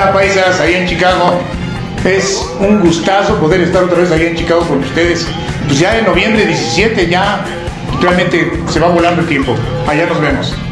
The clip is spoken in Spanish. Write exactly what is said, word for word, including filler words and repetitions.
Hola paisas, ahí en Chicago. Es un gustazo poder estar otra vez ahí en Chicago con ustedes. Pues ya en noviembre diecisiete ya realmente se va volando el tiempo. Allá nos vemos.